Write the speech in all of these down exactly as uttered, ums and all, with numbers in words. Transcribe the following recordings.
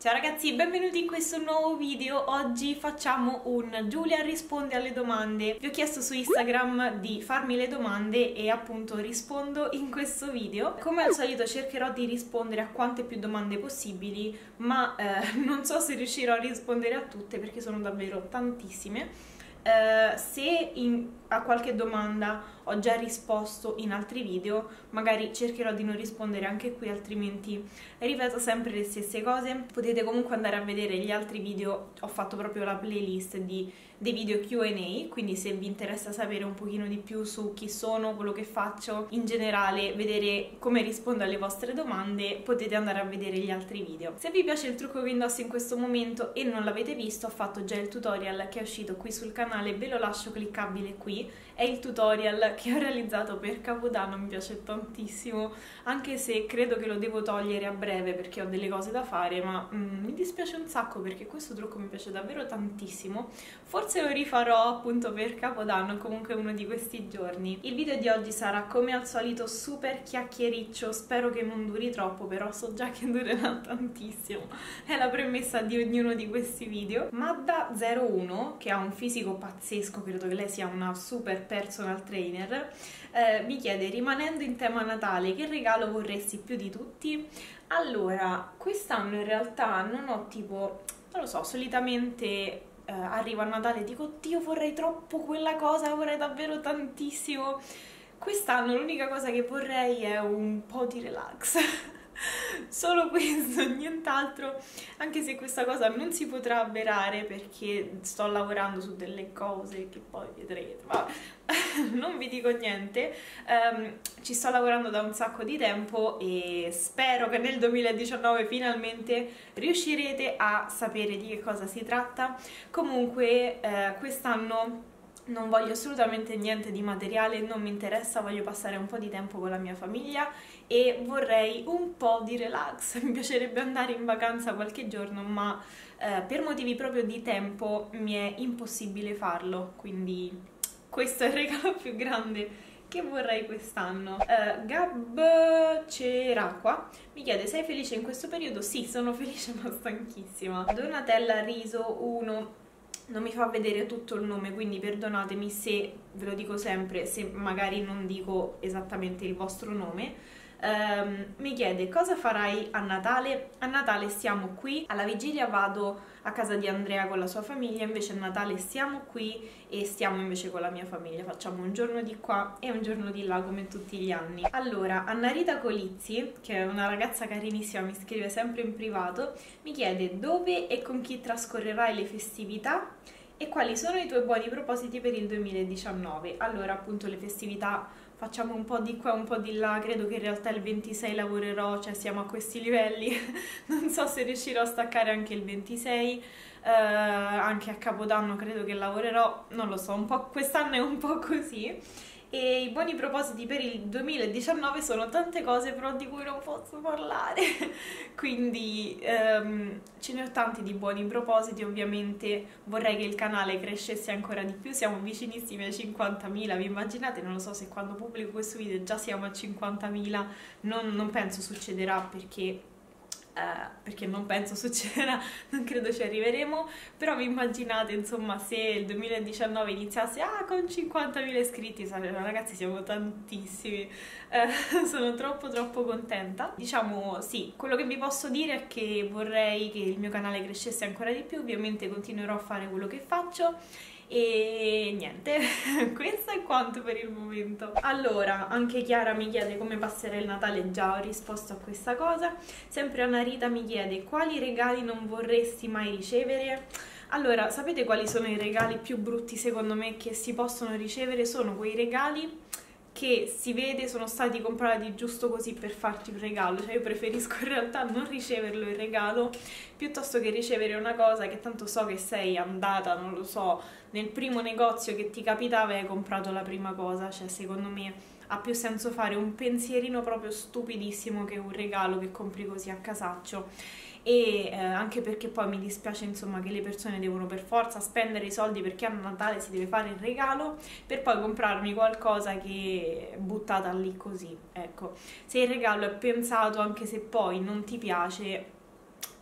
Ciao ragazzi, benvenuti in questo nuovo video. Oggi facciamo un Giulia risponde alle domande. Vi ho chiesto su Instagram di farmi le domande e appunto rispondo in questo video. Come al solito cercherò di rispondere a quante più domande possibili, ma eh, non so se riuscirò a rispondere a tutte perché sono davvero tantissime. Uh, se in, a qualche domanda ho già risposto in altri video, magari cercherò di non rispondere anche qui, altrimenti ripeto sempre le stesse cose. Potete comunque andare a vedere gli altri video, ho fatto proprio la playlist di, dei video Q and A, quindi se vi interessa sapere un pochino di più su chi sono, quello che faccio, in generale vedere come rispondo alle vostre domande, potete andare a vedere gli altri video. Se vi piace il trucco che indosso in questo momento e non l'avete visto, ho fatto già il tutorial che è uscito qui sul canale, ve lo lascio cliccabile qui. È il tutorial che ho realizzato per Capodanno, mi piace tantissimo, anche se credo che lo devo togliere a breve perché ho delle cose da fare, ma mm, mi dispiace un sacco perché questo trucco mi piace davvero tantissimo. Forse lo rifarò appunto per Capodanno, comunque uno di questi giorni. Il video di oggi sarà come al solito super chiacchiericcio, spero che non duri troppo, però so già che durerà tantissimo, è la premessa di ognuno di questi video. Madda zero uno, che ha un fisico pazzesco, credo che lei sia una super personal trainer, eh, mi chiede: rimanendo in tema Natale, che regalo vorresti più di tutti? Allora, quest'anno in realtà non ho tipo, non lo so, solitamente eh, arrivo a Natale e dico oddio vorrei troppo quella cosa, vorrei davvero tantissimo. Quest'anno l'unica cosa che vorrei è un po' di relax. Solo questo, nient'altro, anche se questa cosa non si potrà avverare perché sto lavorando su delle cose che poi vedrete, ma non vi dico niente. Um, ci sto lavorando da un sacco di tempo e spero che nel duemiladiciannove finalmente riuscirete a sapere di che cosa si tratta. Comunque eh, quest'anno non voglio assolutamente niente di materiale, non mi interessa, voglio passare un po' di tempo con la mia famiglia e vorrei un po' di relax. Mi piacerebbe andare in vacanza qualche giorno, ma eh, per motivi proprio di tempo mi è impossibile farlo, quindi questo è il regalo più grande che vorrei quest'anno. Uh, Gab Ceracqua mi chiede: sei felice in questo periodo? Sì, sono felice ma stanchissima. Donatella Riso uno non mi fa vedere tutto il nome, quindi perdonatemi se ve lo dico sempre, se magari non dico esattamente il vostro nome. Um, mi chiede: cosa farai a Natale? A Natale stiamo qui, alla vigilia vado a casa di Andrea con la sua famiglia, invece a Natale stiamo qui e stiamo invece con la mia famiglia, facciamo un giorno di qua e un giorno di là come tutti gli anni. Allora, Annarita Colizzi, che è una ragazza carinissima, mi scrive sempre in privato, mi chiede: dove e con chi trascorrerai le festività e quali sono i tuoi buoni propositi per il duemiladiciannove? Allora, appunto, le festività facciamo un po' di qua, un po' di là, credo che in realtà il ventisei lavorerò, cioè siamo a questi livelli, non so se riuscirò a staccare anche il ventisei, eh, anche a Capodanno credo che lavorerò, non lo so, un po' quest'anno è un po' così. E i buoni propositi per il duemiladiciannove sono tante cose però di cui non posso parlare, quindi um, ce ne ho tanti di buoni propositi. Ovviamente vorrei che il canale crescesse ancora di più, siamo vicinissimi ai cinquantamila, vi immaginate? Non lo so se quando pubblico questo video già siamo a cinquantamila, non, non penso succederà perché... Uh, perché non penso succederà, non credo ci arriveremo, però vi immaginate insomma se il duemiladiciannove iniziasse ah, con cinquantamila iscritti, ragazzi siamo tantissimi, uh, sono troppo troppo contenta. Diciamo sì, quello che vi posso dire è che vorrei che il mio canale crescesse ancora di più, ovviamente continuerò a fare quello che faccio e niente, questo è quanto per il momento. Allora, anche Chiara mi chiede come passerà il Natale, già ho risposto a questa cosa. Sempre Annarita mi chiede: quali regali non vorresti mai ricevere? Allora, sapete quali sono i regali più brutti secondo me che si possono ricevere? Sono quei regali che si vede sono stati comprati giusto così per farti un regalo, cioè io preferisco in realtà non riceverlo il regalo piuttosto che ricevere una cosa che tanto so che sei andata, non lo so, nel primo negozio che ti capitava e hai comprato la prima cosa. Cioè secondo me ha più senso fare un pensierino proprio stupidissimo che un regalo che compri così a casaccio. E eh, anche perché poi mi dispiace insomma che le persone devono per forza spendere i soldi perché a Natale si deve fare il regalo per poi comprarmi qualcosa che è buttata lì così. Ecco, se il regalo è pensato, anche se poi non ti piace,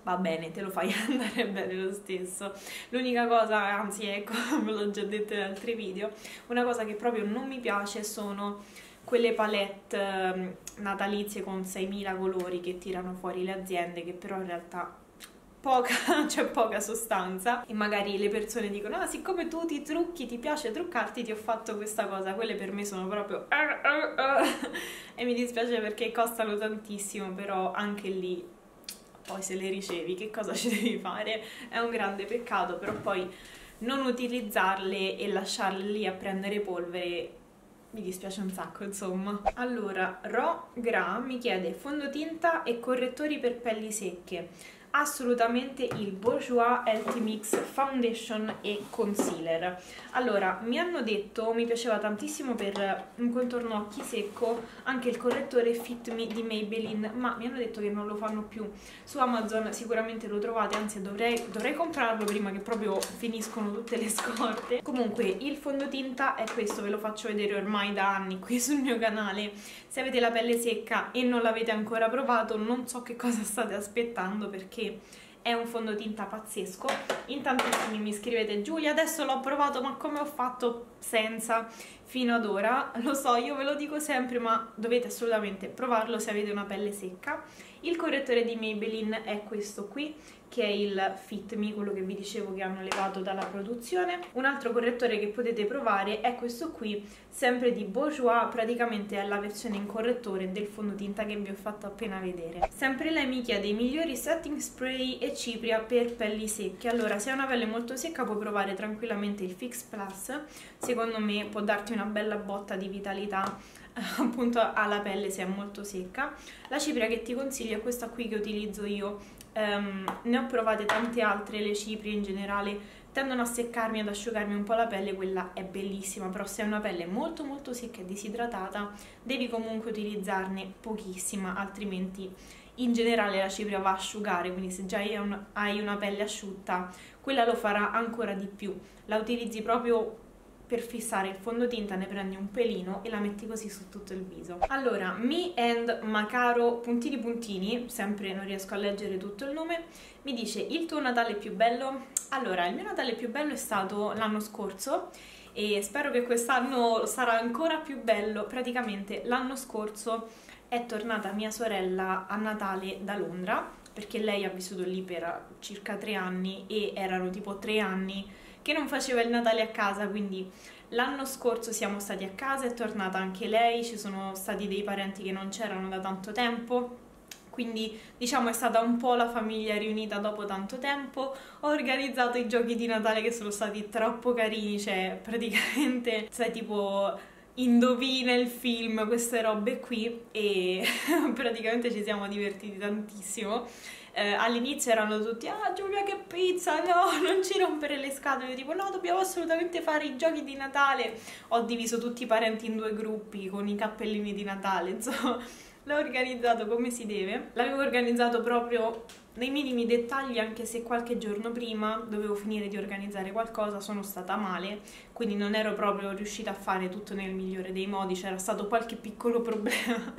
va bene, te lo fai andare bene lo stesso. L'unica cosa, anzi ecco, ve l'ho già detto in altri video, una cosa che proprio non mi piace sono quelle palette natalizie con seimila colori che tirano fuori le aziende, che però in realtà poca, c'è poca sostanza, e magari le persone dicono ah, siccome tu ti trucchi, ti piace truccarti, ti ho fatto questa cosa. Quelle per me sono proprio uh, uh, uh. E mi dispiace perché costano tantissimo, però anche lì poi se le ricevi che cosa ci devi fare? È un grande peccato, però poi non utilizzarle e lasciarle lì a prendere polvere mi dispiace un sacco, insomma. Allora, Ro Gra mi chiede fondotinta e correttori per pelli secche. Assolutamente il Bourjois Healthy Mix Foundation e Concealer. Allora, mi hanno detto, mi piaceva tantissimo per un contorno occhi secco, anche il correttore Fit Me di Maybelline, ma mi hanno detto che non lo fanno più. Su Amazon sicuramente lo trovate, anzi dovrei, dovrei comprarlo prima che proprio finiscono tutte le scorte. Comunque, il fondotinta è questo, ve lo faccio vedere ormai da anni qui sul mio canale. Se avete la pelle secca e non l'avete ancora provato, non so che cosa state aspettando, perché è un fondotinta pazzesco. In tantissimi mi scrivete Giulia adesso l'ho provato ma come ho fatto senza fino ad ora? Lo so, io ve lo dico sempre, ma dovete assolutamente provarlo se avete una pelle secca. Il correttore di Maybelline è questo qui, che è il Fit Me, quello che vi dicevo che hanno levato dalla produzione. Un altro correttore che potete provare è questo qui, sempre di Bourjois, praticamente è la versione in correttore del fondotinta che vi ho fatto appena vedere. Sempre lei mi chiede i migliori setting spray e cipria per pelli secche. Allora, se hai una pelle molto secca puoi provare tranquillamente il Fix Plus, secondo me può darti una bella botta di vitalità appunto alla pelle se è molto secca. La cipria che ti consiglio è questa qui che utilizzo io. Um, ne ho provate tante altre, le ciprie in generale tendono a seccarmi, ad asciugarmi un po' la pelle, quella è bellissima, però se hai una pelle molto molto secca e disidratata devi comunque utilizzarne pochissima, altrimenti in generale la cipria va a asciugare, quindi se già hai, un, hai una pelle asciutta quella lo farà ancora di più. La utilizzi proprio per fissare il fondotinta, ne prendi un pelino e la metti così su tutto il viso. Allora, Me and Macaro puntini puntini, sempre non riesco a leggere tutto il nome, mi dice il tuo Natale più bello? Allora, il mio Natale più bello è stato l'anno scorso e spero che quest'anno sarà ancora più bello. Praticamente l'anno scorso è tornata mia sorella a Natale da Londra, perché lei ha vissuto lì per circa tre anni e erano tipo tre anni che non faceva il Natale a casa, quindi l'anno scorso siamo stati a casa, è tornata anche lei, ci sono stati dei parenti che non c'erano da tanto tempo, quindi diciamo è stata un po' la famiglia riunita dopo tanto tempo. Ho organizzato i giochi di Natale che sono stati troppo carini, cioè praticamente sai tipo indovina il film, queste robe qui, e praticamente ci siamo divertiti tantissimo. Eh, all'inizio erano tutti ah Giulia che pizza, no, non ci rompere le scatole, io tipo no, dobbiamo assolutamente fare i giochi di Natale. Ho diviso tutti i parenti in due gruppi con i cappellini di Natale, insomma l'ho organizzato come si deve. L'avevo organizzato proprio nei minimi dettagli, anche se qualche giorno prima dovevo finire di organizzare qualcosa, sono stata male, quindi non ero proprio riuscita a fare tutto nel migliore dei modi, c'era stato qualche piccolo problema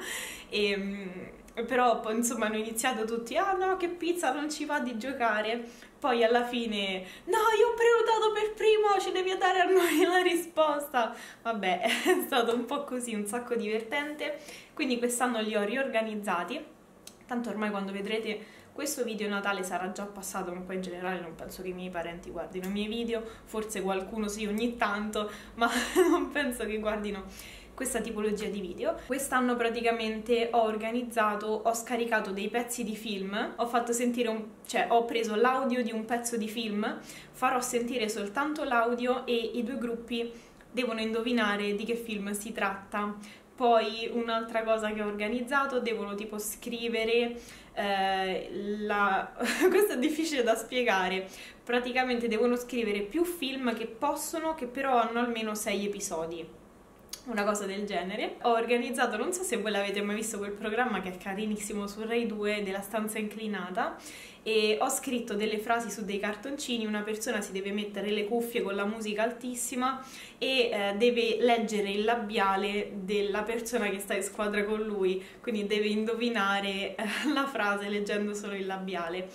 e però poi insomma hanno iniziato tutti ah no che pizza, non ci va di giocare, poi alla fine no io ho prenotato per primo, ci devi dare a noi la risposta. Vabbè, è stato un po' così, un sacco divertente, quindi quest'anno li ho riorganizzati, tanto ormai quando vedrete questo video Natale sarà già passato, ma poi in generale non penso che i miei parenti guardino i miei video, forse qualcuno sì ogni tanto, ma non penso che guardino questa tipologia di video. Quest'anno praticamente ho organizzato, ho scaricato dei pezzi di film, ho fatto sentire un, cioè ho preso l'audio di un pezzo di film, farò sentire soltanto l'audio e i due gruppi devono indovinare di che film si tratta. Poi un'altra cosa che ho organizzato, devono tipo scrivere eh, la... questo è difficile da spiegare, praticamente devono scrivere più film che possono, che però hanno almeno sei episodi, una cosa del genere. Ho organizzato, non so se voi l'avete mai visto quel programma che è carinissimo su Rai due della stanza inclinata, e ho scritto delle frasi su dei cartoncini, una persona si deve mettere le cuffie con la musica altissima e eh, deve leggere il labiale della persona che sta in squadra con lui, quindi deve indovinare eh, la frase leggendo solo il labiale.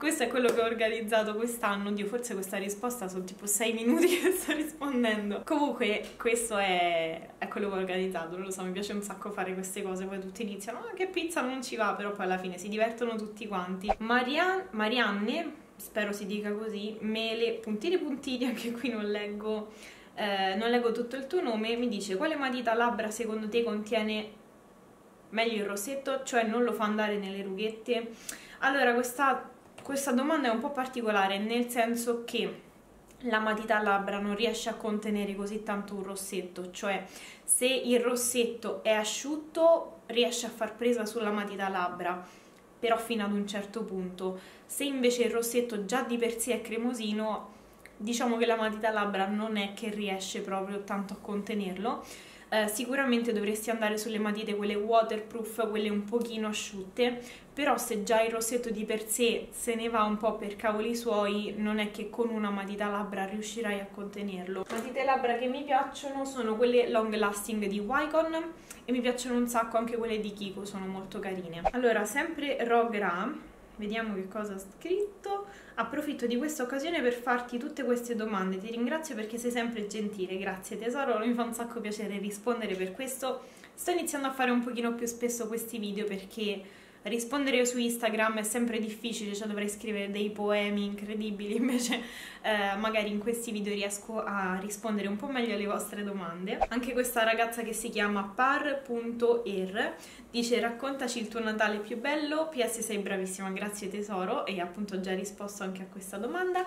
questo è quello che ho organizzato quest'anno. Oddio, forse questa risposta sono tipo sei minuti che sto rispondendo. Comunque questo è, è quello che ho organizzato, non lo so, mi piace un sacco fare queste cose. Poi tutti iniziano, ah, che pizza non ci va, però poi alla fine si divertono tutti quanti. Marian Marianne, spero si dica così, mele, puntini puntini, anche qui non leggo, eh, non leggo tutto il tuo nome, mi dice: quale matita labbra secondo te contiene meglio il rossetto, cioè non lo fa andare nelle rughette? Allora, questa, questa domanda è un po' particolare, nel senso che la matita labbra non riesce a contenere così tanto un rossetto, cioè se il rossetto è asciutto riesce a far presa sulla matita labbra, però fino ad un certo punto. Se invece il rossetto già di per sé è cremosino, diciamo che la matita labbra non è che riesce proprio tanto a contenerlo. Eh, sicuramente dovresti andare sulle matite quelle waterproof, quelle un pochino asciutte, però se già il rossetto di per sé se ne va un po' per cavoli suoi, non è che con una matita labbra riuscirai a contenerlo. Matite labbra che mi piacciono sono quelle long lasting di Wycon e mi piacciono un sacco anche quelle di Kiko, sono molto carine. Allora, sempre Rogra, vediamo che cosa ha scritto. Approfitto di questa occasione per farti tutte queste domande, ti ringrazio perché sei sempre gentile. Grazie tesoro, mi fa un sacco piacere rispondere, per questo sto iniziando a fare un pochino più spesso questi video, perché rispondere su Instagram è sempre difficile, cioè dovrei scrivere dei poemi incredibili, invece eh, magari in questi video riesco a rispondere un po' meglio alle vostre domande. Anche questa ragazza che si chiama par punto er dice: raccontaci il tuo Natale più bello, P S sei bravissima, grazie tesoro, e appunto ho già risposto anche a questa domanda.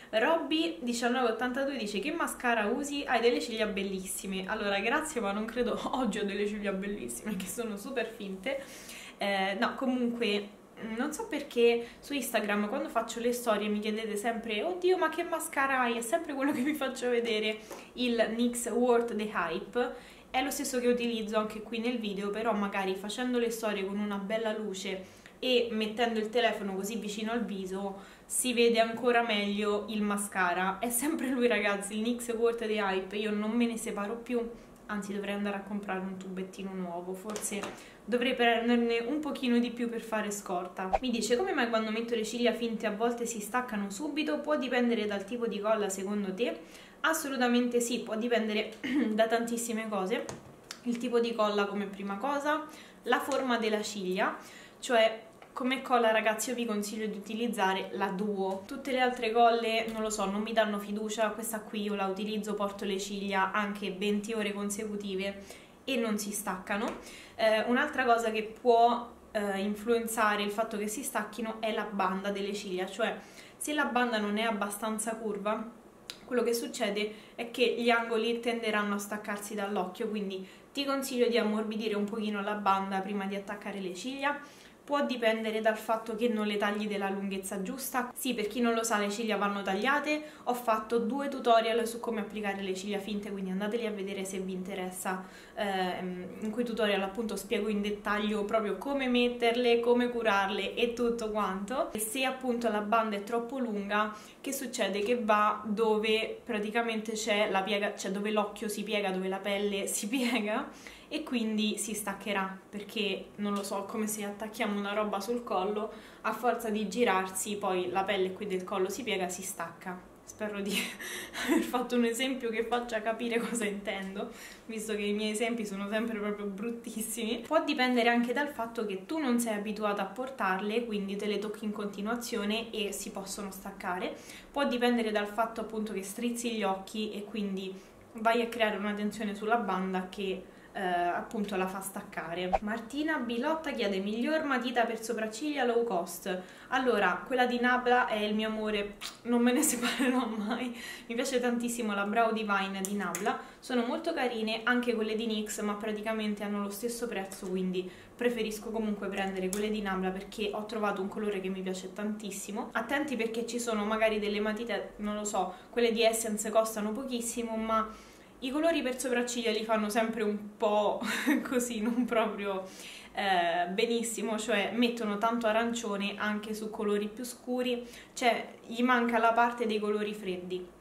Robby diciannove ottantadue dice: che mascara usi? Hai delle ciglia bellissime. Allora, grazie, ma non credo oggi ho delle ciglia bellissime, che sono super finte. Eh, no, comunque non so perché su Instagram quando faccio le storie mi chiedete sempre: oddio, ma che mascara hai? È sempre quello che vi faccio vedere, il N Y X Worth the Hype. È lo stesso che utilizzo anche qui nel video, però magari facendo le storie con una bella luce e mettendo il telefono così vicino al viso si vede ancora meglio il mascara. È sempre lui, ragazzi, il N Y X Worth the Hype. Io non me ne separo più, anzi dovrei andare a comprare un tubettino nuovo, forse dovrei prenderne un pochino di più per fare scorta. Mi dice: come mai quando metto le ciglia finte a volte si staccano subito? Può dipendere dal tipo di colla secondo te? Assolutamente sì, può dipendere da tantissime cose. Il tipo di colla come prima cosa, la forma della ciglia, cioè come colla, ragazzi, io vi consiglio di utilizzare la Duo. Tutte le altre colle, non lo so, non mi danno fiducia. Questa qui io la utilizzo, porto le ciglia anche venti ore consecutive e non si staccano. Eh, un'altra cosa che può eh, influenzare il fatto che si stacchino è la banda delle ciglia, cioè se la banda non è abbastanza curva, quello che succede è che gli angoli tenderanno a staccarsi dall'occhio, quindi ti consiglio di ammorbidire un pochino la banda prima di attaccare le ciglia. Può dipendere dal fatto che non le tagli della lunghezza giusta. Sì, per chi non lo sa, le ciglia vanno tagliate. Ho fatto due tutorial su come applicare le ciglia finte, quindi andateli a vedere se vi interessa. Eh, in quei tutorial appunto spiego in dettaglio proprio come metterle, come curarle e tutto quanto. E se appunto la banda è troppo lunga, che succede? Che va dove praticamente c'è la piega, cioè dove l'occhio si piega, dove la pelle si piega, e quindi si staccherà, perché non lo so, come se attacchiamo una roba sul collo, a forza di girarsi poi la pelle qui del collo si piega, si stacca. Spero di aver fatto un esempio che faccia capire cosa intendo, visto che i miei esempi sono sempre proprio bruttissimi. Può dipendere anche dal fatto che tu non sei abituata a portarle, quindi te le tocchi in continuazione e si possono staccare. Può dipendere dal fatto appunto che strizzi gli occhi e quindi vai a creare una tensione sulla banda che Uh, appunto la fa staccare. Martina Bilotta chiede: miglior matita per sopracciglia low cost? Allora, quella di Nabla è il mio amore, non me ne separerò mai. Mi piace tantissimo la Brow Divine di Nabla, sono molto carine anche quelle di N Y X, ma praticamente hanno lo stesso prezzo, quindi preferisco comunque prendere quelle di Nabla perché ho trovato un colore che mi piace tantissimo. Attenti perché ci sono magari delle matite, non lo so, quelle di Essence costano pochissimo, ma i colori per sopracciglia li fanno sempre un po' così, non proprio eh, benissimo, cioè mettono tanto arancione anche su colori più scuri, cioè gli manca la parte dei colori freddi.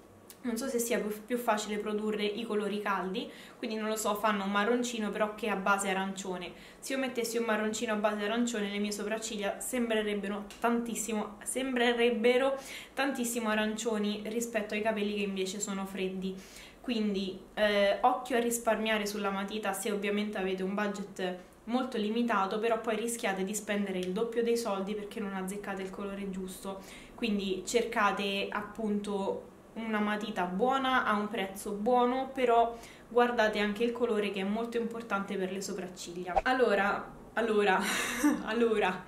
non so se sia più facile produrre i colori caldi, quindi non lo so, fanno un marroncino però che è a base arancione. Se io mettessi un marroncino a base arancione, le mie sopracciglia sembrerebbero tantissimo, sembrerebbero tantissimo arancioni rispetto ai capelli che invece sono freddi. Quindi eh, occhio a risparmiare sulla matita se ovviamente avete un budget molto limitato, però poi rischiate di spendere il doppio dei soldi perché non azzeccate il colore giusto. Quindi cercate appunto una matita buona a un prezzo buono, però guardate anche il colore che è molto importante per le sopracciglia. Allora, allora, allora,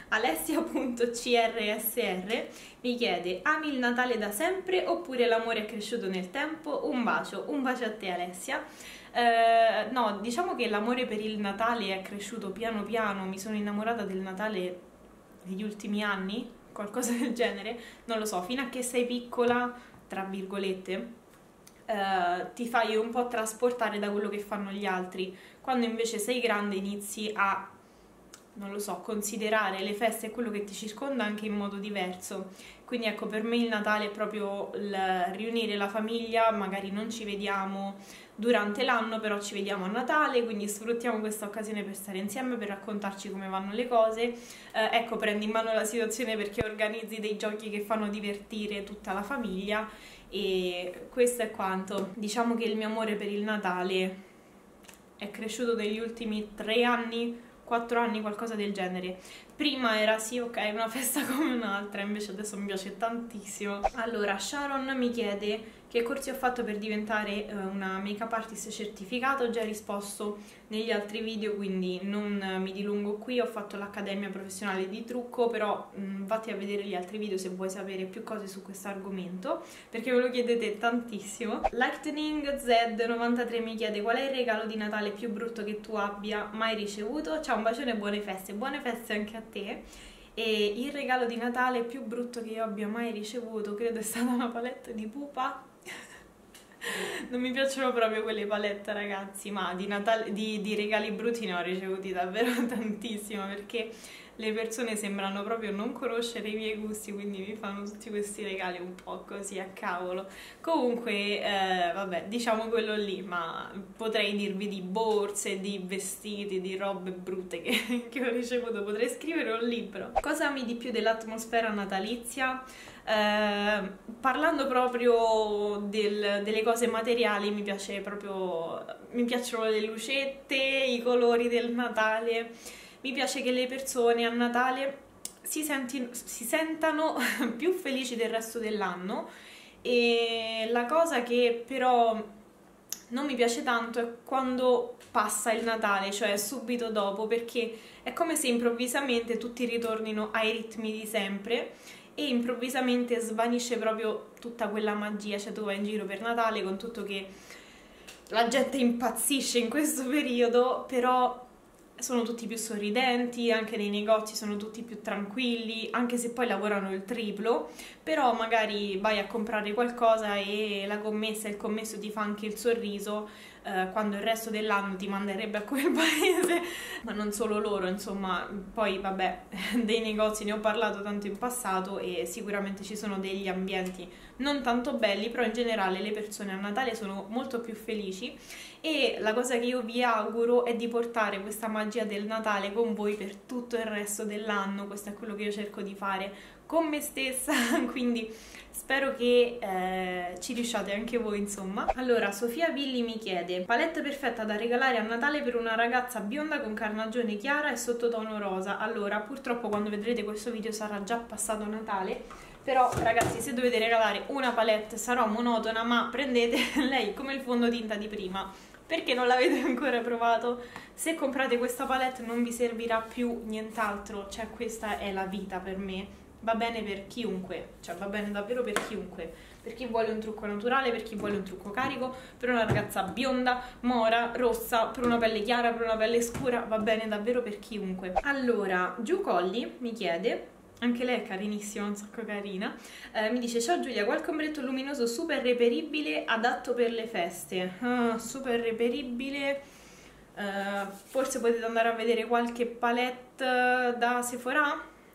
Alessia.CRSR mi chiede: ami il Natale da sempre oppure l'amore è cresciuto nel tempo? Un bacio, un bacio a te Alessia. Eh, no, diciamo che l'amore per il Natale è cresciuto piano piano, mi sono innamorata del Natale negli ultimi anni, qualcosa del genere, non lo so, fino a che sei piccola, tra virgolette, eh, ti fai un po' trasportare da quello che fanno gli altri. Quando invece sei grande inizi a, non lo so, considerare le feste e quello che ti circonda anche in modo diverso. Quindi ecco, per me il Natale è proprio il riunire la famiglia, magari non ci vediamo durante l'anno, però ci vediamo a Natale, quindi sfruttiamo questa occasione per stare insieme, per raccontarci come vanno le cose. Eh, ecco, prendi in mano la situazione perché organizzi dei giochi che fanno divertire tutta la famiglia, e questo è quanto. Diciamo che il mio amore per il Natale è cresciuto negli ultimi tre anni, quattro anni, qualcosa del genere. Prima era sì, ok, una festa come un'altra, invece adesso mi piace tantissimo. Allora, Sharon mi chiede che corsi ho fatto per diventare uh, una make-up artist certificata. Ho già risposto negli altri video, quindi non mi dilungo qui. Ho fatto l'accademia professionale di trucco, però mh, vatti a vedere gli altri video se vuoi sapere più cose su questo argomento, perché me lo chiedete tantissimo. Lightning Z novantatré mi chiede: qual è il regalo di Natale più brutto che tu abbia mai ricevuto? Ciao, un bacione e buone feste, buone feste anche a te. E il regalo di Natale più brutto che io abbia mai ricevuto credo è stata una palette di pupa. Non mi piacciono proprio quelle palette, ragazzi, ma di, Natale, di, di regali brutti ne ho ricevuti davvero tantissimo, perché le persone sembrano proprio non conoscere i miei gusti, quindi mi fanno tutti questi regali un po' così a cavolo. Comunque, eh, vabbè, diciamo quello lì, ma potrei dirvi di borse, di vestiti, di robe brutte che, che ho ricevuto. Potrei scrivere un libro. Cosa ami di più dell'atmosfera natalizia? Eh, parlando proprio del, delle cose materiali, mi piace proprio, mi piacciono le lucette, i colori del Natale. Mi piace che le persone a Natale si, senti, si sentano più felici del resto dell'anno, e la cosa che però non mi piace tanto è quando passa il Natale, cioè subito dopo, perché è come se improvvisamente tutti ritornino ai ritmi di sempre e improvvisamente svanisce proprio tutta quella magia. Cioè tu vai in giro per Natale con tutto che la gente impazzisce in questo periodo, però sono tutti più sorridenti, anche nei negozi sono tutti più tranquilli, anche se poi lavorano il triplo, però magari vai a comprare qualcosa e la commessa, il commesso ti fa anche il sorriso, eh, quando il resto dell'anno ti manderebbe a quel paese. Ma non solo loro, insomma, poi vabbè, dei negozi ne ho parlato tanto in passato e sicuramente ci sono degli ambienti non tanto belli, però in generale le persone a Natale sono molto più felici, e la cosa che io vi auguro è di portare questa magia del Natale con voi per tutto il resto dell'anno. Questo è quello che io cerco di fare con me stessa, quindi spero che eh, ci riusciate anche voi, insomma. Allora, Sofia Villi mi chiede: palette perfetta da regalare a Natale per una ragazza bionda con carnagione chiara e sottotono rosa. Allora, purtroppo quando vedrete questo video sarà già passato Natale, però ragazzi, se dovete regalare una palette sarò monotona, ma prendete lei come il fondotinta di prima, perché non l'avete ancora provato. Se comprate questa palette non vi servirà più nient'altro, cioè questa è la vita per me. Va bene per chiunque, cioè va bene davvero per chiunque, per chi vuole un trucco naturale, per chi vuole un trucco carico, per una ragazza bionda, mora, rossa, per una pelle chiara, per una pelle scura, va bene davvero per chiunque. Allora, Giù Colli mi chiede, anche lei è carinissima, un sacco carina, eh, mi dice: ciao Giulia, qualche ombretto luminoso super reperibile adatto per le feste? Ah, super reperibile, uh, forse potete andare a vedere qualche palette da Sephora,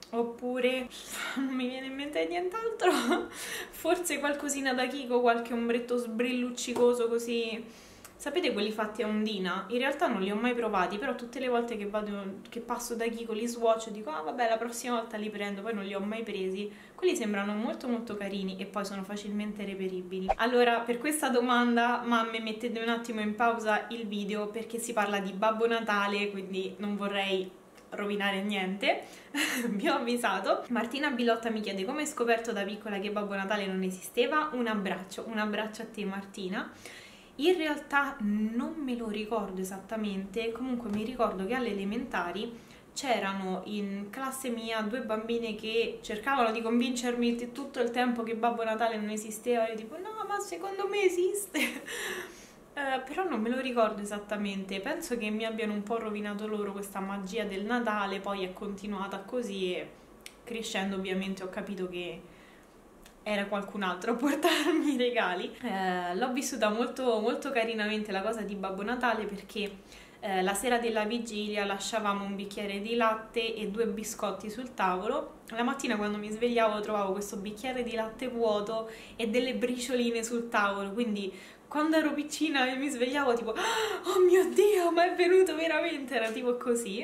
oppure non mi viene in mente nient'altro, forse qualcosina da Kiko, qualche ombretto sbrilluccicoso così. Sapete quelli fatti a ondina? In realtà non li ho mai provati, però tutte le volte che, vado, che passo da Kiko li swatch e dico ah vabbè la prossima volta li prendo, poi non li ho mai presi. Quelli sembrano molto molto carini e poi sono facilmente reperibili. Allora per questa domanda mamme mettete un attimo in pausa il video perché si parla di Babbo Natale, quindi non vorrei rovinare niente. Vi ho avvisato. Martina Bilotta mi chiede come hai scoperto da piccola che Babbo Natale non esisteva. Un abbraccio, un abbraccio a te Martina. In realtà non me lo ricordo esattamente, comunque mi ricordo che alle elementari c'erano in classe mia due bambine che cercavano di convincermi tutto il tempo che Babbo Natale non esisteva e io tipo no ma secondo me esiste. Uh, però non me lo ricordo esattamente, penso che mi abbiano un po' rovinato loro questa magia del Natale, poi è continuata così e crescendo ovviamente ho capito che era qualcun altro a portarmi i regali. Uh, l'ho vissuta molto, molto carinamente la cosa di Babbo Natale perché uh, la sera della vigilia lasciavamo un bicchiere di latte e due biscotti sul tavolo. La mattina quando mi svegliavo trovavo questo bicchiere di latte vuoto e delle bricioline sul tavolo, quindi quando ero piccina e mi svegliavo tipo oh mio Dio, ma è venuto veramente, era tipo così.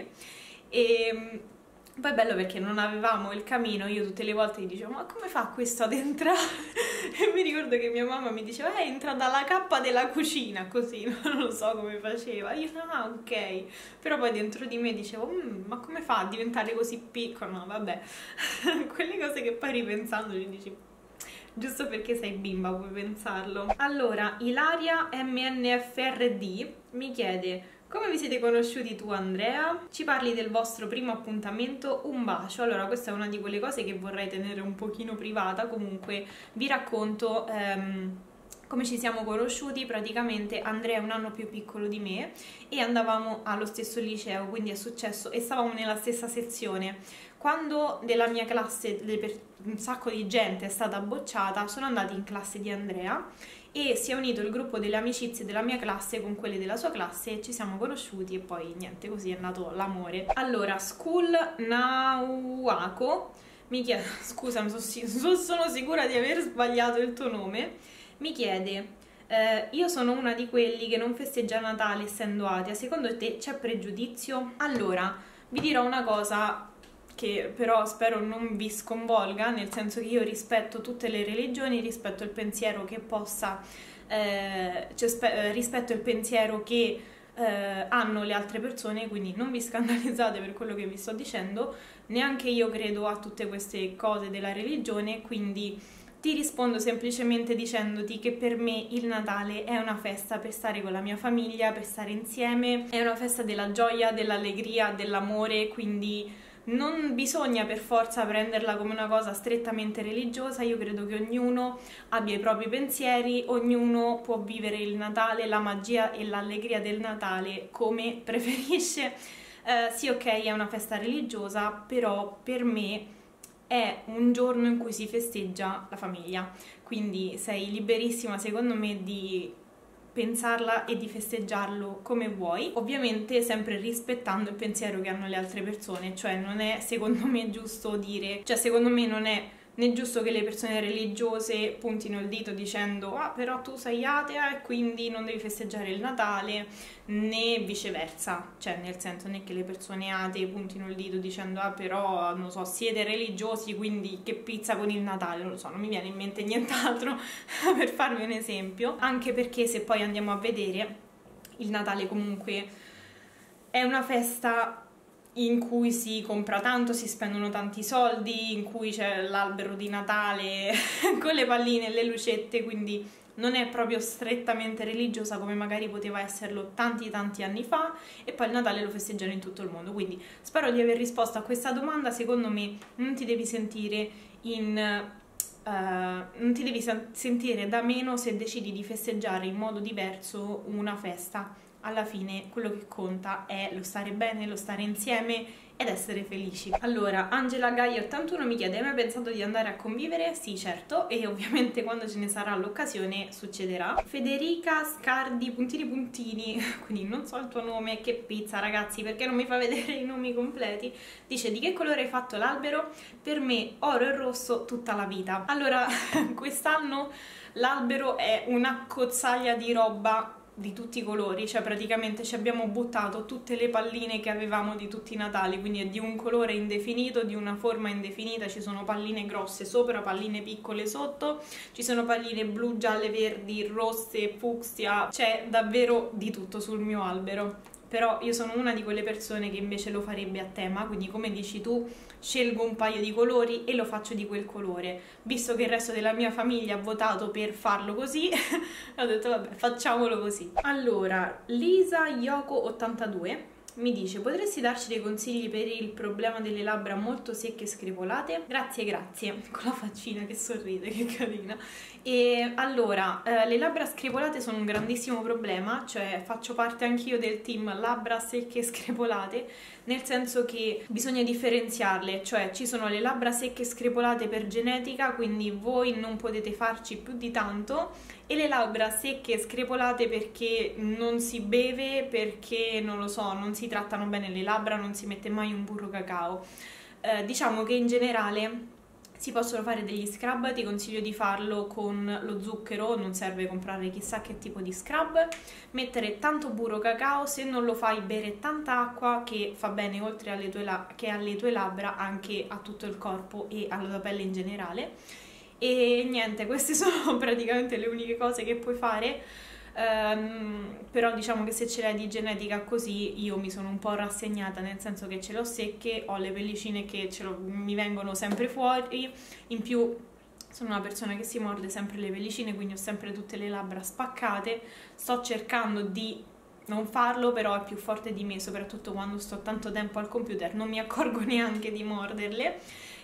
E poi è bello perché non avevamo il camino, io tutte le volte gli dicevo ma come fa questo ad entrare? E mi ricordo che mia mamma mi diceva eh, entra dalla cappa della cucina, così, non lo so come faceva. Io ah ok, però poi dentro di me dicevo ma come fa a diventare così piccolo? No vabbè, quelle cose che poi ripensando ci dici giusto perché sei bimba puoi pensarlo. Allora, Ilaria M N F R D mi chiede come vi siete conosciuti tu Andrea? Ci parli del vostro primo appuntamento, un bacio. Allora questa è una di quelle cose che vorrei tenere un pochino privata, comunque vi racconto ehm, come ci siamo conosciuti. Praticamente Andrea è un anno più piccolo di me e andavamo allo stesso liceo, quindi è successo e stavamo nella stessa sezione. Quando della mia classe un sacco di gente è stata bocciata, sono andati in classe di Andrea e si è unito il gruppo delle amicizie della mia classe con quelle della sua classe e ci siamo conosciuti e poi niente, così è nato l'amore. Allora, School Nauako mi chiede, scusa, sono, sono sicura di aver sbagliato il tuo nome, mi chiede eh, io sono una di quelli che non festeggia Natale essendo atea, secondo te c'è pregiudizio? Allora, vi dirò una cosa che però spero non vi sconvolga, nel senso che io rispetto tutte le religioni, rispetto il pensiero che possa, eh, cioè, rispetto il pensiero che eh, hanno le altre persone, quindi non vi scandalizzate per quello che vi sto dicendo, neanche io credo a tutte queste cose della religione, quindi ti rispondo semplicemente dicendoti che per me il Natale è una festa per stare con la mia famiglia, per stare insieme, è una festa della gioia, dell'allegria, dell'amore, quindi non bisogna per forza prenderla come una cosa strettamente religiosa. Io credo che ognuno abbia i propri pensieri, ognuno può vivere il Natale, la magia e l'allegria del Natale come preferisce. Eh, sì, ok, è una festa religiosa, però per me è un giorno in cui si festeggia la famiglia, quindi sei liberissima secondo me di pensarla e di festeggiarlo come vuoi, ovviamente sempre rispettando il pensiero che hanno le altre persone, cioè non è secondo me giusto dire, cioè secondo me non è né giusto che le persone religiose puntino il dito dicendo ah però tu sei atea e quindi non devi festeggiare il Natale, né viceversa, cioè nel senso né che le persone atee puntino il dito dicendo ah però non so siete religiosi quindi che pizza con il Natale, non lo so, non mi viene in mente nient'altro per farvi un esempio, anche perché se poi andiamo a vedere il Natale comunque è una festa in cui si compra tanto, si spendono tanti soldi, in cui c'è l'albero di Natale con le palline e le lucette, quindi non è proprio strettamente religiosa come magari poteva esserlo tanti tanti anni fa, e poi il Natale lo festeggiano in tutto il mondo, quindi spero di aver risposto a questa domanda. Secondo me non ti devi sentire in... Uh, non ti devi sentire da meno se decidi di festeggiare in modo diverso una festa. Alla fine quello che conta è lo stare bene, lo stare insieme ed essere felici. Allora, Angela Gaia ottantuno mi chiede: hai mai pensato di andare a convivere? Sì, certo, e ovviamente quando ce ne sarà l'occasione succederà. Federica Scardi puntini puntini, quindi non so il tuo nome, che pizza ragazzi, perché non mi fa vedere i nomi completi, dice: di che colore hai fatto l'albero? Per me oro e rosso tutta la vita. Allora, quest'anno l'albero è una cozzaglia di roba di tutti i colori, cioè praticamente ci abbiamo buttato tutte le palline che avevamo di tutti i Natali, quindi è di un colore indefinito, di una forma indefinita, ci sono palline grosse sopra, palline piccole sotto, ci sono palline blu, gialle, verdi, rosse, fucsia, c'è davvero di tutto sul mio albero. Però io sono una di quelle persone che invece lo farebbe a tema, quindi come dici tu, scelgo un paio di colori e lo faccio di quel colore. Visto che il resto della mia famiglia ha votato per farlo così, ho detto vabbè, facciamolo così. Allora, Lisa Yoko ottantadue mi dice: potresti darci dei consigli per il problema delle labbra molto secche e screpolate? Grazie, grazie, con la faccina che sorride, che carina. E allora, eh, le labbra screpolate sono un grandissimo problema, cioè faccio parte anch'io del team labbra secche e screpolate, nel senso che bisogna differenziarle, cioè ci sono le labbra secche e screpolate per genetica, quindi voi non potete farci più di tanto, e le labbra secche e screpolate perché non si beve, perché non lo so, non si trattano bene le labbra, non si mette mai un burro cacao. Eh, diciamo che in generale si possono fare degli scrub, ti consiglio di farlo con lo zucchero, non serve comprare chissà che tipo di scrub, mettere tanto burro cacao, se non lo fai bere tanta acqua, che fa bene oltre alle tue, che alle tue labbra anche a tutto il corpo e alla tua pelle in generale. E niente, queste sono praticamente le uniche cose che puoi fare. Um, però diciamo che se ce l'hai di genetica così, io mi sono un po' rassegnata, nel senso che ce l'ho secche, ho le pellicine che ce lo, mi vengono sempre fuori, in più sono una persona che si morde sempre le pellicine, quindi ho sempre tutte le labbra spaccate. Sto cercando di non farlo, però è più forte di me, soprattutto quando sto tanto tempo al computer, non mi accorgo neanche di morderle.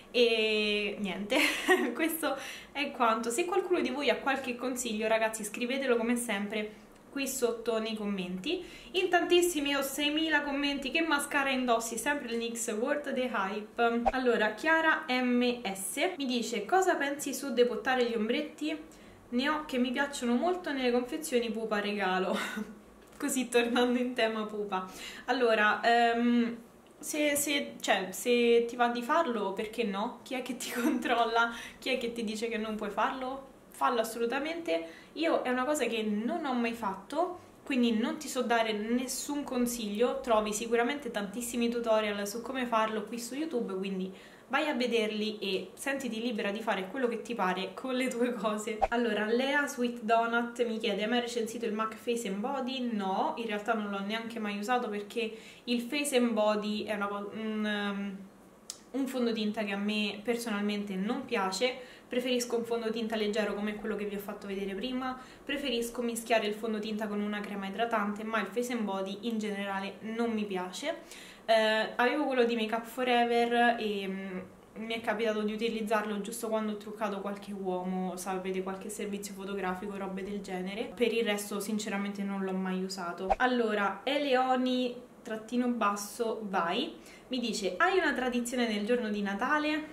E niente, questo è quanto. Se qualcuno di voi ha qualche consiglio, ragazzi, scrivetelo come sempre qui sotto nei commenti. In tantissimi ho seimila commenti: che mascara indossi? Sempre il N Y X Worth the Hype. Allora, Chiara M S mi dice: cosa pensi su depottare gli ombretti? Ne ho che mi piacciono molto nelle confezioni pupa regalo. Così, tornando in tema pupa. Allora, um, Se, se, cioè, se ti va di farlo, perché no? Chi è che ti controlla? Chi è che ti dice che non puoi farlo? Fallo assolutamente. Io è una cosa che non ho mai fatto, quindi non ti so dare nessun consiglio. Trovi sicuramente tantissimi tutorial su come farlo qui su YouTube, quindi vai a vederli e sentiti libera di fare quello che ti pare con le tue cose. Allora, Lea Sweet Donut mi chiede: hai mai recensito il MAC Face and Body? No, in realtà non l'ho neanche mai usato, perché il Face and Body è una, un, um, un fondotinta che a me personalmente non piace. Preferisco un fondotinta leggero come quello che vi ho fatto vedere prima, preferisco mischiare il fondotinta con una crema idratante, ma il Face and Body in generale non mi piace. Eh, avevo quello di Make Up Forever e mm, mi è capitato di utilizzarlo giusto quando ho truccato qualche uomo, sapete, qualche servizio fotografico, robe del genere. Per il resto sinceramente non l'ho mai usato. Allora, Eleoni trattino basso vai mi dice: hai una tradizione nel giorno di Natale?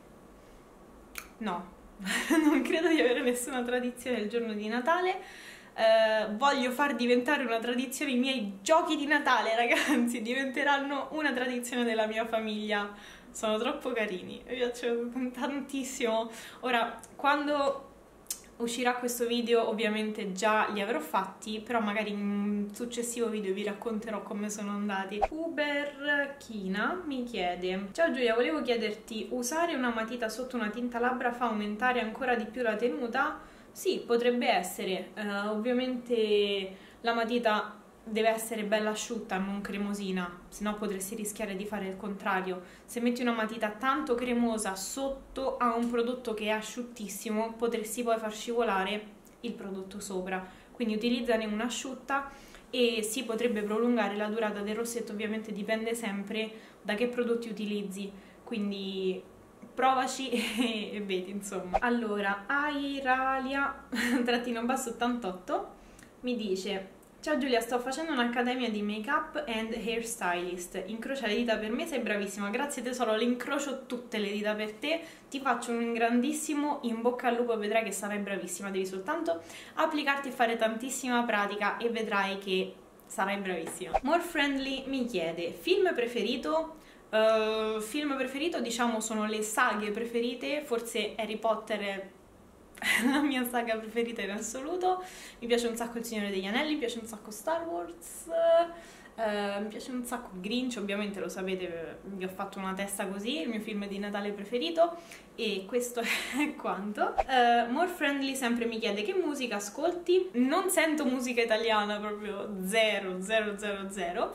No, non credo di avere nessuna tradizione il giorno di Natale. Uh, voglio far diventare una tradizione i miei giochi di Natale, ragazzi, diventeranno una tradizione della mia famiglia. Sono troppo carini, mi piacciono tantissimo. Ora, quando uscirà questo video ovviamente già li avrò fatti, però magari in un successivo video vi racconterò come sono andati. Uber Kina mi chiede: ciao Giulia, volevo chiederti, usare una matita sotto una tinta labbra fa aumentare ancora di più la tenuta? Sì, potrebbe essere, uh, ovviamente la matita deve essere bella asciutta, non cremosina, sennò potresti rischiare di fare il contrario. Se metti una matita tanto cremosa sotto a un prodotto che è asciuttissimo, potresti poi far scivolare il prodotto sopra. Quindi utilizzane un'asciutta e si potrebbe prolungare la durata del rossetto, ovviamente dipende sempre da che prodotti utilizzi, quindi provaci e, e vedi, insomma. Allora, Airalia trattino basso ottantotto mi dice: Ciao Giulia, sto facendo un'accademia di make-up and hairstylist. Incrocia le dita per me, sei bravissima. Grazie tesoro, le incrocio tutte le dita per te. Ti faccio un grandissimo in bocca al lupo, vedrai che sarai bravissima. Devi soltanto applicarti e fare tantissima pratica e vedrai che sarai bravissima. More Friendly mi chiede, film preferito? Uh, film preferito diciamo sono le saghe preferite, forse Harry Potter è la mia saga preferita in assoluto. Mi piace un sacco Il Signore degli Anelli, mi piace un sacco Star Wars, uh, mi piace un sacco Grinch, ovviamente lo sapete, vi ho fatto una testa così, il mio film di Natale preferito, e questo è quanto. uh, More Friendly sempre mi chiede che musica ascolti. Non sento musica italiana, proprio zero, zero, zero, zero,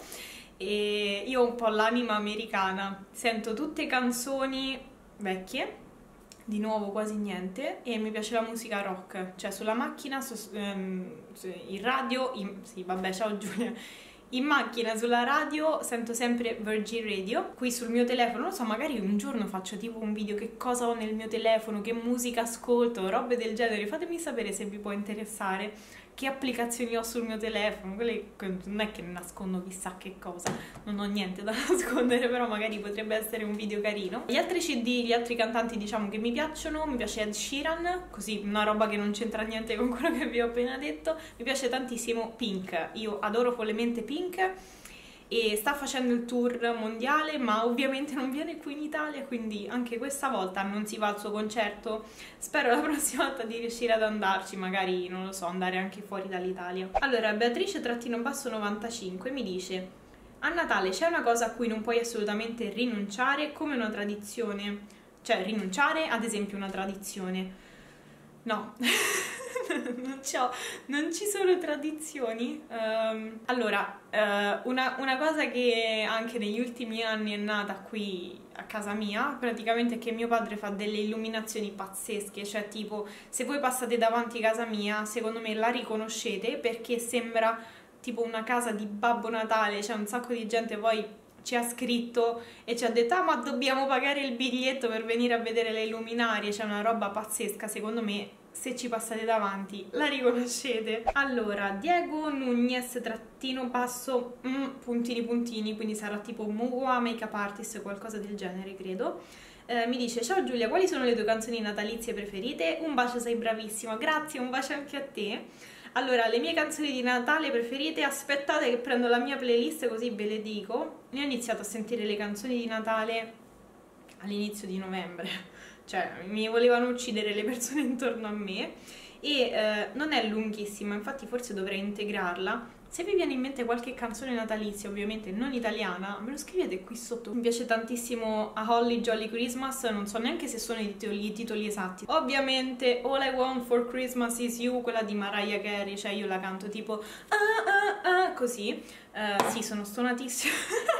e io ho un po' l'anima americana, sento tutte canzoni vecchie, di nuovo quasi niente, e mi piace la musica rock, cioè sulla macchina, su, um, in radio, in, sì vabbè ciao Giulia, in macchina, sulla radio sento sempre Virgin Radio, qui sul mio telefono, non so, magari un giorno faccio tipo un video che cosa ho nel mio telefono, che musica ascolto, robe del genere, fatemi sapere se vi può interessare, che applicazioni ho sul mio telefono, quelle non è che nascondo chissà che cosa, non ho niente da nascondere, però magari potrebbe essere un video carino. Gli altri C D, gli altri cantanti diciamo che mi piacciono, mi piace Ed Sheeran, così una roba che non c'entra niente con quello che vi ho appena detto, mi piace tantissimo Pink, io adoro follemente Pink, e sta facendo il tour mondiale, ma ovviamente non viene qui in Italia, quindi anche questa volta non si va al suo concerto. Spero la prossima volta di riuscire ad andarci, magari, non lo so, andare anche fuori dall'Italia. Allora, Beatrice-basso novantacinque mi dice: a Natale c'è una cosa a cui non puoi assolutamente rinunciare, come una tradizione, cioè rinunciare ad esempio una tradizione. No. Non, non ci sono tradizioni. Um, allora, uh, una, una cosa che anche negli ultimi anni è nata qui a casa mia, praticamente, è che mio padre fa delle illuminazioni pazzesche, cioè tipo, se voi passate davanti a casa mia, secondo me la riconoscete perché sembra tipo una casa di Babbo Natale, c'è un sacco di gente poi ci ha scritto e ci ha detto ah ma dobbiamo pagare il biglietto per venire a vedere le luminarie, c'è una roba pazzesca, secondo me se ci passate davanti la riconoscete. Allora, Diego Nunez trattino basso mm, puntini puntini, quindi sarà tipo Mua Makeup Artist o qualcosa del genere credo. Eh, mi dice: ciao Giulia, quali sono le tue canzoni natalizie preferite? Un bacio, sei bravissima. Grazie, un bacio anche a te. Allora, le mie canzoni di Natale preferite, aspettate che prendo la mia playlist così ve le dico. Ne ho iniziato a sentire le canzoni di Natale all'inizio di novembre, cioè mi volevano uccidere le persone intorno a me, e eh, non è lunghissima, infatti forse dovrei integrarla. Se vi viene in mente qualche canzone natalizia, ovviamente non italiana, me lo scrivete qui sotto. Mi piace tantissimo A Holly Jolly Christmas, non so neanche se sono i titoli, i titoli esatti. Ovviamente All I Want for Christmas Is You, quella di Mariah Carey, cioè io la canto tipo ah ah ah, così. Uh, sì, sono stonatissima.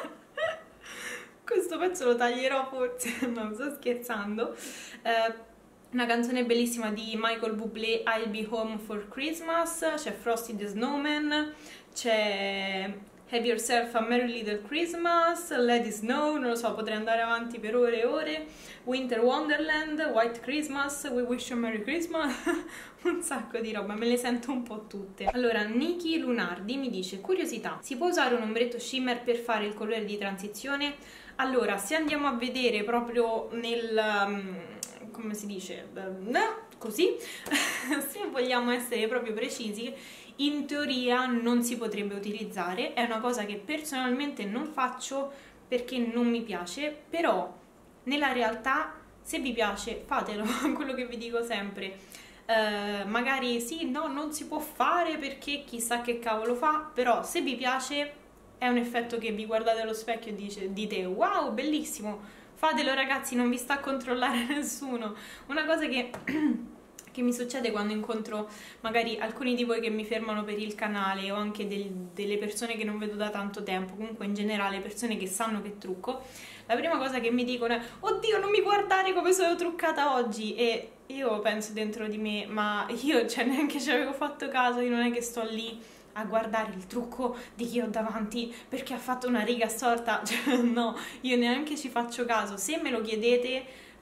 Questo pezzo lo taglierò forse, non sto scherzando. Uh, Una canzone bellissima di Michael Bublé, I'll Be Home for Christmas, c'è Frosty the Snowman, c'è Have Yourself a Merry Little Christmas, Let It Snow, non lo so, potrei andare avanti per ore e ore, Winter Wonderland, White Christmas, We Wish You a Merry Christmas, un sacco di roba, me le sento un po' tutte. Allora, Niki Lunardi mi dice: curiosità, si può usare un ombretto shimmer per fare il colore di transizione? Allora, se andiamo a vedere proprio nel... Um, come si dice, così, se vogliamo essere proprio precisi, in teoria non si potrebbe utilizzare, è una cosa che personalmente non faccio perché non mi piace, però nella realtà se vi piace fatelo, quello che vi dico sempre. Uh, magari sì, no, non si può fare perché chissà che cavolo fa, però se vi piace è un effetto che vi guardate allo specchio e dice, dite wow, bellissimo. Fatelo ragazzi, non vi sta a controllare nessuno. Una cosa che, che mi succede quando incontro magari alcuni di voi che mi fermano per il canale, o anche del, delle persone che non vedo da tanto tempo, comunque in generale persone che sanno che trucco, la prima cosa che mi dicono è: oddio, non mi guardare come sono truccata oggi, e io penso dentro di me, ma io cioè neanche ci avevo fatto caso, io non è che sto lì a guardare il trucco di chi ho davanti perché ha fatto una riga storta, cioè, no, io neanche ci faccio caso. Se me lo chiedete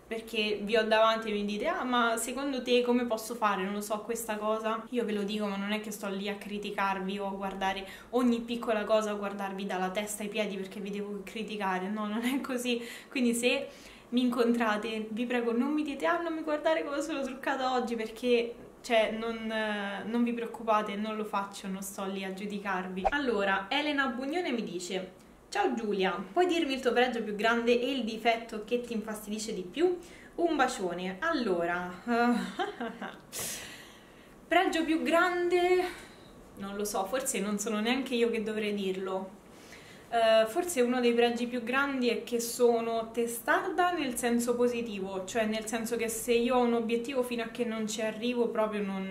perché vi ho davanti e mi dite ah ma secondo te come posso fare, non lo so, questa cosa, io ve lo dico, ma non è che sto lì a criticarvi o a guardare ogni piccola cosa, a guardarvi dalla testa ai piedi perché vi devo criticare, no, non è così. Quindi se mi incontrate, vi prego non mi dite ah non mi guardare come sono truccata oggi, perché cioè non, non vi preoccupate, non lo faccio, non sto lì a giudicarvi. Allora, Elena Bugnone mi dice: ciao Giulia, puoi dirmi il tuo pregio più grande e il difetto che ti infastidisce di più? Un bacione. Allora, pregio più grande, non lo so, forse non sono neanche io che dovrei dirlo. Uh, forse uno dei pregi più grandi è che sono testarda nel senso positivo, cioè nel senso che se io ho un obiettivo fino a che non ci arrivo proprio non...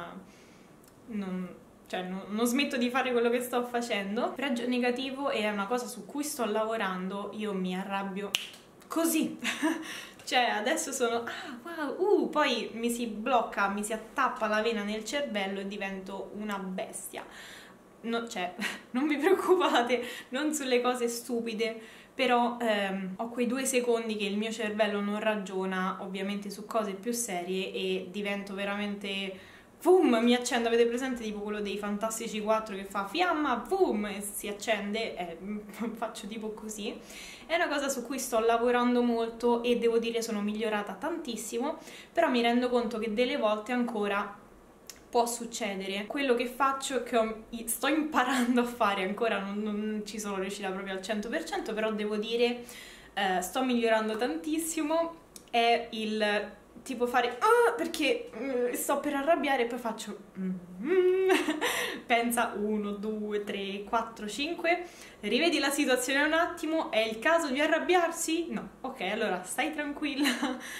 Uh, non cioè non, non smetto di fare quello che sto facendo. Pregio negativo è una cosa su cui sto lavorando, io mi arrabbio così. Cioè adesso sono ah wow, uh, poi mi si blocca, mi si attappa la vena nel cervello e divento una bestia. No, cioè, non vi preoccupate, non sulle cose stupide, però ehm, ho quei due secondi che il mio cervello non ragiona ovviamente su cose più serie e divento veramente... Boom, mi accendo, avete presente tipo quello dei Fantastici quattro che fa fiamma, boom, e si accende, eh, faccio tipo così. È una cosa su cui sto lavorando molto e devo dire sono migliorata tantissimo, però mi rendo conto che delle volte ancora può succedere. Quello che faccio, che ho, sto imparando a fare, ancora non, non ci sono riuscita proprio al cento per cento, però devo dire eh, sto migliorando tantissimo, è il tipo fare ah perché mm, sto per arrabbiare e poi faccio mm, mm. Pensa uno, due, tre, quattro, cinque, rivedi la situazione un attimo, è il caso di arrabbiarsi? No, ok, allora stai tranquilla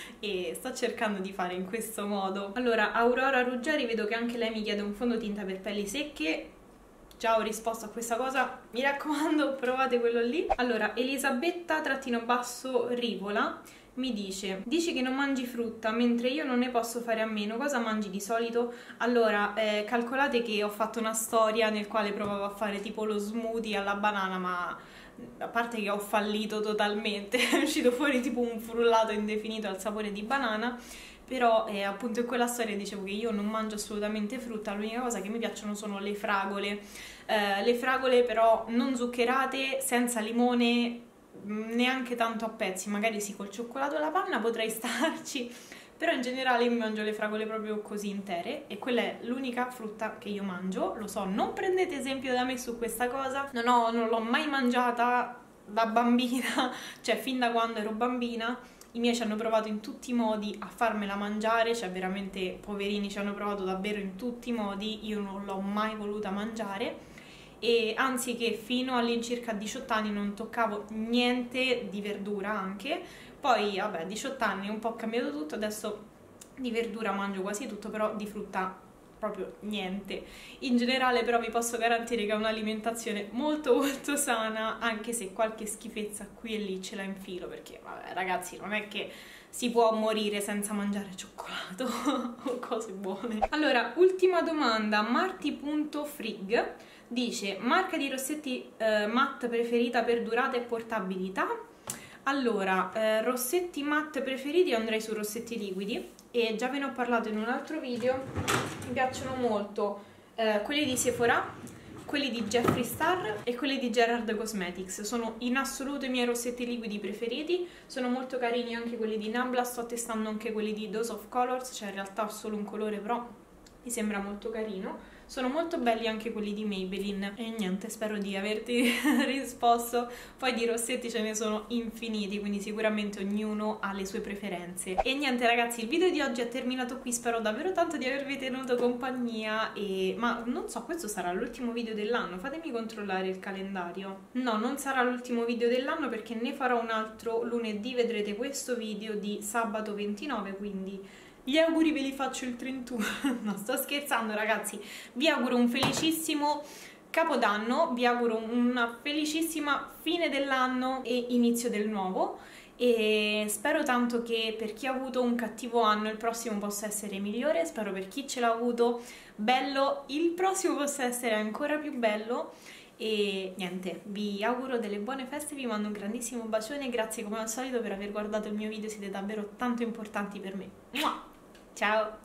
e sto cercando di fare in questo modo. Allora, Aurora Ruggeri, vedo che anche lei mi chiede un fondotinta per pelli secche. Già ho risposto a questa cosa, mi raccomando, provate quello lì. Allora, Elisabetta trattino basso Rivola mi dice: dici che non mangi frutta mentre io non ne posso fare a meno, cosa mangi di solito? Allora, eh, calcolate che ho fatto una storia nel quale provavo a fare tipo lo smoothie alla banana, ma a parte che ho fallito totalmente, è uscito fuori tipo un frullato indefinito al sapore di banana. Però eh, appunto in quella storia dicevo che io non mangio assolutamente frutta, l'unica cosa che mi piacciono sono le fragole, eh, le fragole però non zuccherate, senza limone, neanche tanto a pezzi, magari sì col cioccolato e la panna potrei starci, però in generale mi mangio le fragole proprio così intere e quella è l'unica frutta che io mangio. Lo so, non prendete esempio da me su questa cosa, non, ho, non l'ho mai mangiata da bambina, cioè fin da quando ero bambina. I miei ci hanno provato in tutti i modi a farmela mangiare, cioè veramente poverini ci hanno provato davvero in tutti i modi, io non l'ho mai voluta mangiare. E anzi che fino all'incirca diciotto anni non toccavo niente di verdura anche, poi vabbè a diciotto anni un po' cambiato tutto, adesso di verdura mangio quasi tutto, però di frutta proprio niente. In generale però vi posso garantire che è un'alimentazione molto molto sana, anche se qualche schifezza qui e lì ce la infilo, perché vabbè ragazzi non è che si può morire senza mangiare cioccolato o cose buone. Allora, ultima domanda, marti.frig dice: marca di rossetti eh, matte preferita per durata e portabilità? Allora, eh, rossetti matte preferiti andrei su rossetti liquidi e già ve ne ho parlato in un altro video. Mi piacciono molto eh, quelli di Sephora, quelli di Jeffree Star e quelli di Gerard Cosmetics, sono in assoluto i miei rossetti liquidi preferiti, sono molto carini anche quelli di Nabla, sto testando anche quelli di Dose of Colors, cioè in realtà ho solo un colore però mi sembra molto carino. Sono molto belli anche quelli di Maybelline e niente, spero di averti risposto. Poi di rossetti ce ne sono infiniti, quindi sicuramente ognuno ha le sue preferenze. E niente ragazzi, il video di oggi è terminato qui, spero davvero tanto di avervi tenuto compagnia e... ma non so, questo sarà l'ultimo video dell'anno, fatemi controllare il calendario. No, non sarà l'ultimo video dell'anno perché ne farò un altro lunedì, vedrete questo video di sabato ventinove, quindi... gli auguri ve li faccio il trentuno, no sto scherzando ragazzi, vi auguro un felicissimo Capodanno, vi auguro una felicissima fine dell'anno e inizio del nuovo e spero tanto che per chi ha avuto un cattivo anno il prossimo possa essere migliore, spero per chi ce l'ha avuto bello il prossimo possa essere ancora più bello. E niente, vi auguro delle buone feste, vi mando un grandissimo bacione e grazie come al solito per aver guardato il mio video, siete davvero tanto importanti per me. Ciao!